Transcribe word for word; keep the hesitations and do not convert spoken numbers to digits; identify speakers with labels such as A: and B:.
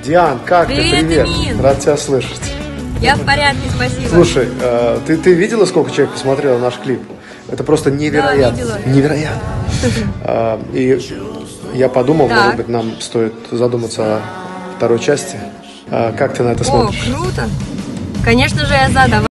A: Диан, как ты?
B: Привет,
A: Привет.
B: Эмин.
A: Рад тебя слышать.
B: Я в порядке, спасибо.
A: Слушай, э, ты, ты видела, сколько человек посмотрело наш клип? Это просто невероятно.
B: Да, видела.
A: Невероятно. Э, И я подумал,
B: Так.
A: может быть, нам стоит задуматься о второй части. Э, Как ты на это
B: О,
A: смотришь?
B: круто. Конечно же, я за. Давай.